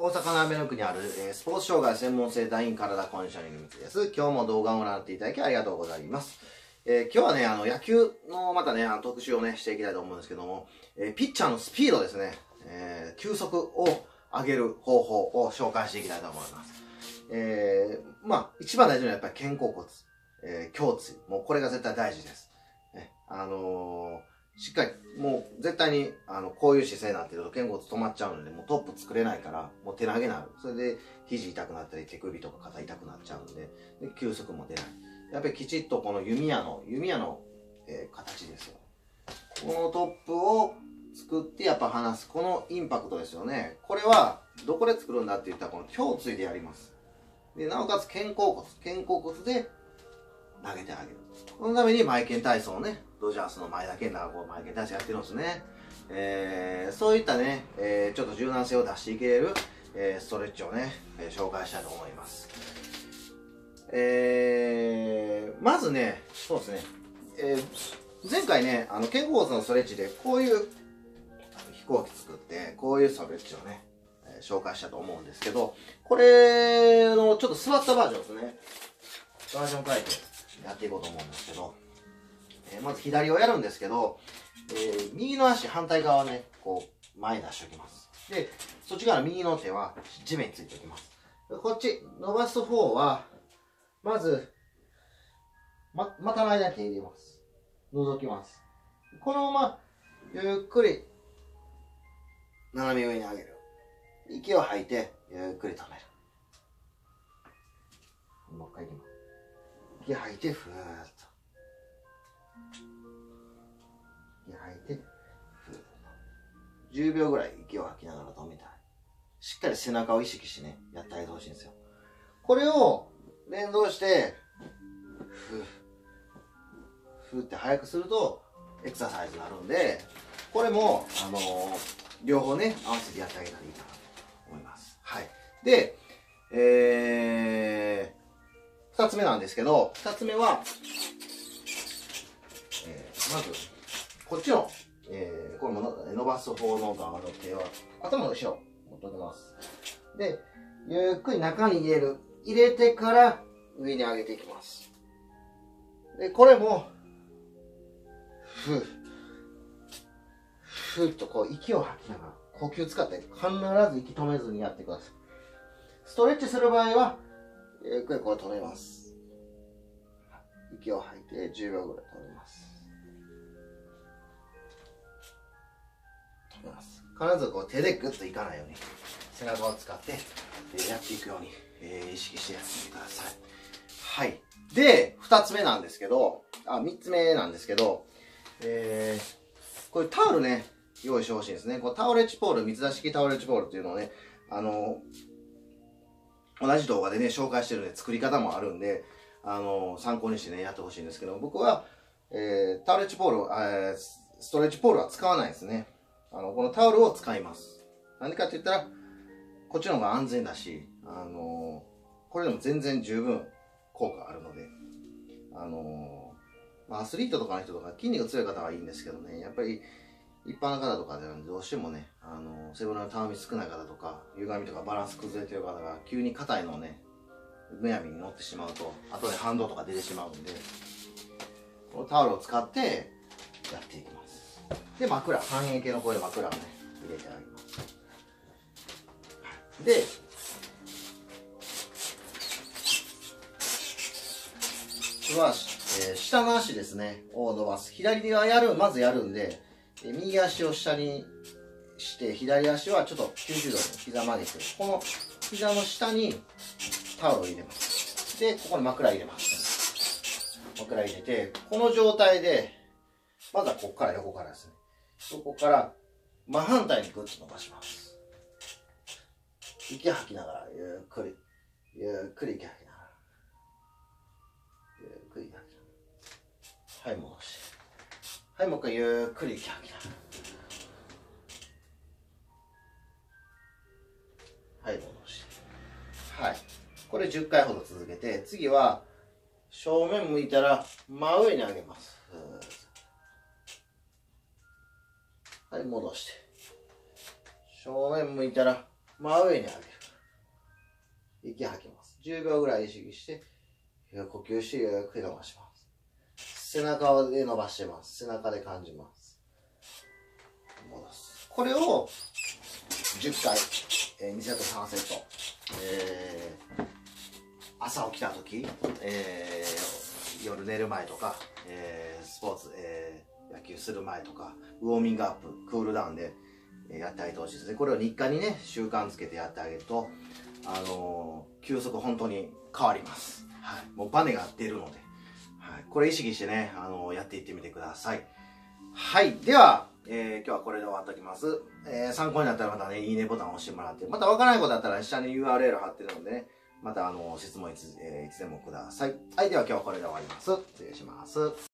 大阪の阿倍野区にある、スポーツ障害専門性団員体コンディショニングの道です。今日も動画をご覧になっていただきありがとうございます。今日はね、野球のまたね、特集をね、していきたいと思うんですけども、ピッチャーのスピードですね、球速を上げる方法を紹介していきたいと思います。一番大事なのはやっぱり肩甲骨、胸椎。もうこれが絶対大事です。しっかり、もう絶対に、こういう姿勢になってると肩甲骨止まっちゃうので、もうトップ作れないから、もう手投げになる。それで、肘痛くなったり、手首とか肩痛くなっちゃうんで、球速も出ない。やっぱりきちっとこの弓矢の、形ですよ。このトップを作ってやっぱ離す。このインパクトですよね。これは、どこで作るんだって言ったら、この胸椎でやります。で、なおかつ肩甲骨で投げてあげる。このためにマイケン体操をね、ドジャースの前田健太がこうマイケン体操やってるんですね。そういったね、ちょっと柔軟性を出していけれる、ストレッチをね、紹介したいと思います。まずね、そうですね、前回ね、肩甲骨のストレッチでこういう飛行機作って、こういうストレッチをね、紹介したと思うんですけど、これのちょっと座ったバージョンですね。バージョン変えてやっていこうと思うんですけど、まず左をやるんですけど、右の足反対側ね、こう前に出しておきます。で、そっち側の右の手は地面についておきます。こっち伸ばす方は、まず、股の間に手入れます。覗きます。このまま、ゆっくり、斜め上に上げる。息を吐いて、ゆっくり止める。もう一回いきます。息吐いて、ふーっと。息吐いて、ふーっと。10秒ぐらい息を吐きながら止めたい。しっかり背中を意識してね、やってあげてほしいんですよ。これを連動して、ふーって早くすると、エクササイズになるんで、これも、両方ね、合わせてやってあげたらいいかなと思います。はい。で、二つ目なんですけど、二つ目は、まず、こっちの、これも伸ばす方の側の手は、頭の後ろ、持っておきます。で、ゆっくり中に入れる。入れてから上に上げていきます。で、これも、ふーっとこう息を吐きながら、呼吸使って必ず息止めずにやってください。ストレッチする場合は、ゆっくりこれ止めます。息を吐いて10秒ぐらい止めます。止めます。必ずこう手でグッといかないように、背中を使ってやっていくように、意識してやってみてください。はい。で、二つ目なんですけど、三つ目なんですけど、これタオルね、用意してほしいんですね。こうタオレッジポール、水出し式タオレッジポールっていうのをね、同じ動画でね、紹介してるんで、作り方もあるんで、参考にしてね、やってほしいんですけど、僕は、タオレッジポール、ストレッチポールは使わないですね。このタオルを使います。なんでかって言ったら、こっちの方が安全だし、これでも全然十分効果あるので、アスリートとかの人とか筋肉強い方はいいんですけどね、やっぱり一般の方とかではどうしてもね、背骨のたわみ少ない方とか、歪みとかバランス崩れてる方が急に硬いのをね、むやみに乗ってしまうと、後で反動とか出てしまうんで、このタオルを使ってやっていきます。で、枕、半円形のこういう枕をね、入れてあげます。で、下の足ですね、を伸ばす。左はまずやるんで、右足を下にして、左足はちょっと90度に膝曲げて、この膝の下にタオルを入れます。で、ここに枕入れます。枕入れて、この状態で、まずはここから横からですね。ここから真反対にグッと伸ばします。息吐きながら、ゆっくり息吐きながら。ゆっくり息吐きながら。はい、戻して。はい、もう一回ゆっくり息吐きながら。はい、戻して。はい。これ10回ほど続けて、次は、正面向いたら真上に上げます。はい、戻して。正面向いたら真上に上げる。 息吐きます。10秒ぐらい意識して、呼吸してゆっくり伸ばします。背中で伸ばしてます。背中で感じます。戻す。これを10回、2セット3セット。朝起きた時、夜寝る前とか、スポーツ、野球する前とか、ウォーミングアップ、クールダウンでやってあげてほしいですね。これを日課にね、習慣つけてやってあげると、休息本当に変わります。はい。もうバネが出るので、はい。これ意識してね、やっていってみてください。はい。では、今日はこれで終わっておきます。参考になったらまたね、いいねボタンを押してもらって、またわからないことだったら下に URL 貼ってるのでね、また質問いつでもください。はい。では今日はこれで終わります。失礼します。